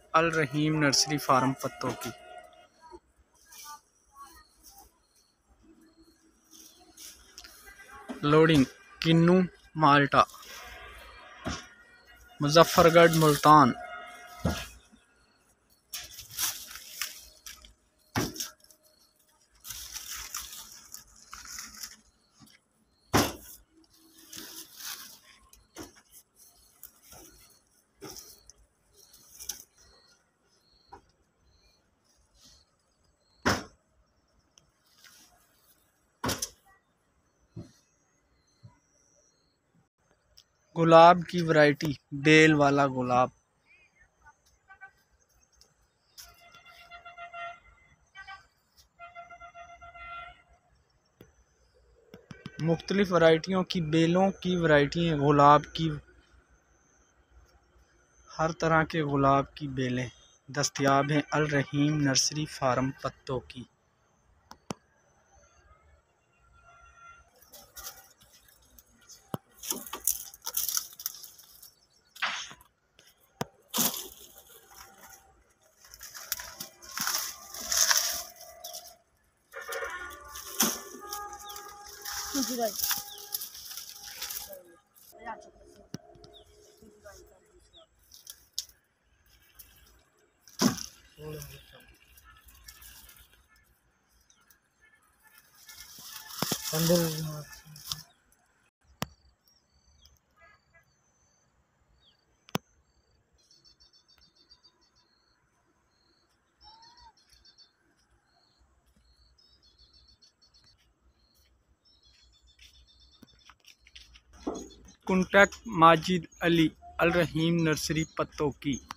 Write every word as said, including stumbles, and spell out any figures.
अल Rahim nursery farm Pattoki. Loading kinnow माल्टा, मुजफ्फरगढ़, मुल्तान। गुलाब की वैरायटी बेल वाला गुलाब। मुख्तलिफ वैरायटियों की बेलों की वैरायटी है। गुलाब की हर तरह के गुलाब की बेलें दस्तयाब हैं अल Rahim nursery farm Pattoki. Contact Majid Ali Al Rahim nursery पत्तों की।